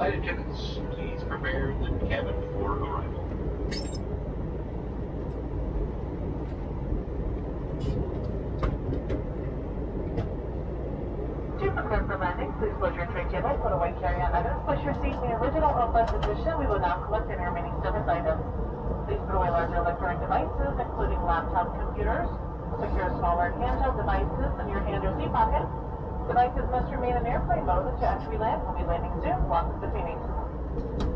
Flight attendants, please prepare the cabin for arrival. To prepare for landing, please close your tray table, put away carry-on items, place your seat in the original upright position. We will now collect any remaining service items. Please put away larger electronic devices, including laptop computers. Secure smaller handheld devices in your hand or seat pocket. Devices must remain in airplane mode until entry land. We'll be landing soon. Lots of detainees.